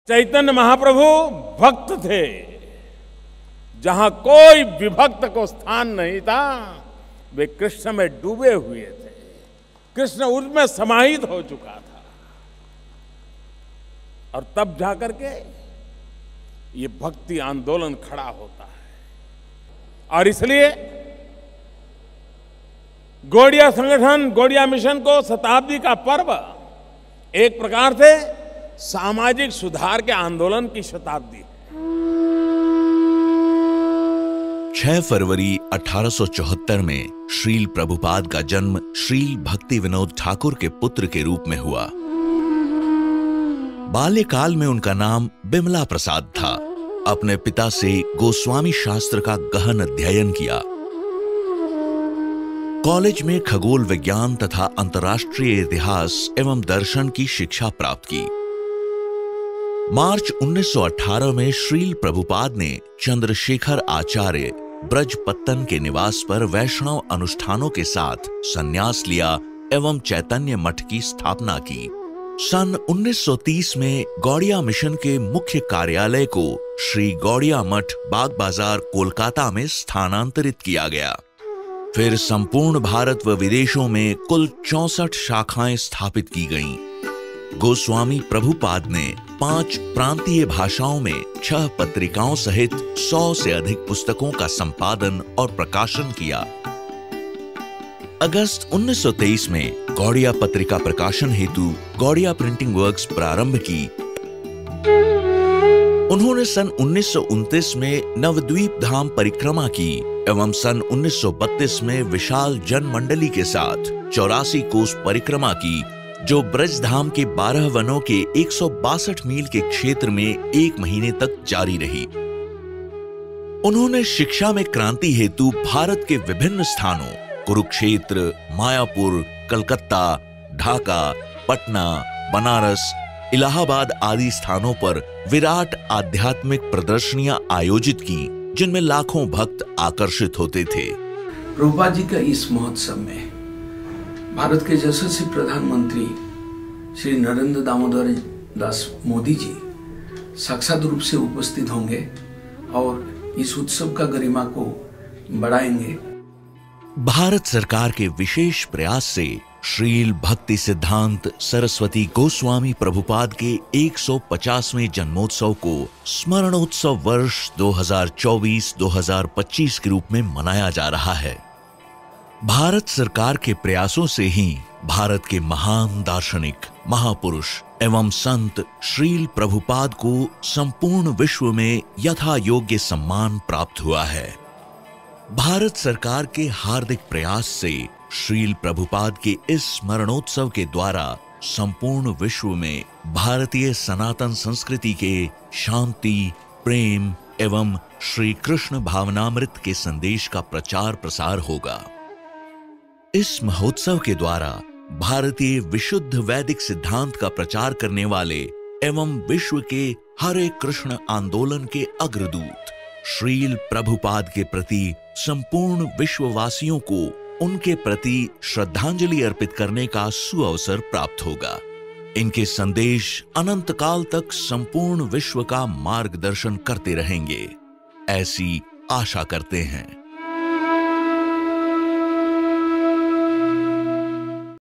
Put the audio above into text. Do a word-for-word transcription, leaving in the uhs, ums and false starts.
चैतन्य महाप्रभु भक्त थे, जहां कोई विभक्त को स्थान नहीं था, वे कृष्ण में डूबे हुए थे, कृष्ण उसमें समाहित हो चुका था। और तब जाकर के ये भक्ति आंदोलन खड़ा होता है। और इसलिए गौड़िया संगठन, गौड़िया मिशन को शताब्दी का पर्व एक प्रकार से सामाजिक सुधार के आंदोलन की शताब्दी है। छह फरवरी अठारह सौ चौहत्तर में श्रील प्रभुपाद का जन्म श्रील भक्ति विनोद ठाकुर के पुत्र के रूप में हुआ। बाल्यकाल में उनका नाम बिमला प्रसाद था। अपने पिता से गोस्वामी शास्त्र का गहन अध्ययन किया। कॉलेज में खगोल विज्ञान तथा अंतर्राष्ट्रीय इतिहास एवं दर्शन की शिक्षा प्राप्त की। मार्च उन्नीस सौ अठारह में श्रील प्रभुपाद ने चंद्रशेखर आचार्य ब्रजपत्तन के निवास पर वैष्णव अनुष्ठानों के साथ संन्यास लिया एवं चैतन्य मठ की स्थापना की। सन उन्नीस सौ तीस में गौड़िया मिशन के मुख्य कार्यालय को श्री गौड़िया मठ बाग बाजार कोलकाता में स्थानांतरित किया गया। फिर संपूर्ण भारत व विदेशों में कुल चौसठ शाखाएं स्थापित की गईं। गोस्वामी प्रभुपाद ने पांच प्रांतीय भाषाओं में छह पत्रिकाओं सहित सौ से अधिक पुस्तकों का संपादन और प्रकाशन किया। अगस्त उन्नीस सौ तेईस में गौड़िया पत्रिका प्रकाशन हेतु गौड़िया प्रिंटिंग वर्क्स प्रारंभ की। उन्होंने सन उन्नीस सौ उनतीस में नवद्वीप धाम परिक्रमा की एवं सन उन्नीस सौ बत्तीस में विशाल जनमंडली के साथ चौरासी कोस परिक्रमा की, जो ब्रजधाम के बारह वनों के एक सौ बासठ मील के क्षेत्र में एक महीने तक जारी रही। उन्होंने शिक्षा में क्रांति हेतु भारत के विभिन्न स्थानों कुरुक्षेत्र, मायापुर, कलकत्ता, ढाका, पटना, बनारस, इलाहाबाद आदि स्थानों पर विराट आध्यात्मिक प्रदर्शनियां आयोजित की, जिनमें लाखों भक्त आकर्षित होते थे। प्रभुपाद जी का इस महोत्सव में भारत के यशस्वी प्रधानमंत्री श्री नरेंद्र दामोदर दास मोदी जी साक्षात रूप से उपस्थित होंगे और इस उत्सव का गरिमा को बढ़ाएंगे। भारत सरकार के विशेष प्रयास से श्रील भक्ति सिद्धांत सरस्वती गोस्वामी प्रभुपाद के एक सौ पचासवें जन्मोत्सव को स्मरणोत्सव वर्ष दो हज़ार चौबीस दो हज़ार पच्चीस के रूप में मनाया जा रहा है। भारत सरकार के प्रयासों से ही भारत के महान दार्शनिक, महापुरुष एवं संत श्रील प्रभुपाद को संपूर्ण विश्व में यथा योग्य सम्मान प्राप्त हुआ है। भारत सरकार के हार्दिक प्रयास से श्रील प्रभुपाद के इस स्मरणोत्सव के द्वारा संपूर्ण विश्व में भारतीय सनातन संस्कृति के शांति, प्रेम एवं श्री कृष्ण भावनामृत के संदेश का प्रचार प्रसार होगा। इस महोत्सव के द्वारा भारतीय विशुद्ध वैदिक सिद्धांत का प्रचार करने वाले एवं विश्व के हरे कृष्ण आंदोलन के अग्रदूत श्रील प्रभुपाद के प्रति संपूर्ण विश्ववासियों को उनके प्रति श्रद्धांजलि अर्पित करने का सुअवसर प्राप्त होगा। इनके संदेश अनंत काल तक संपूर्ण विश्व का मार्गदर्शन करते रहेंगे, ऐसी आशा करते हैं।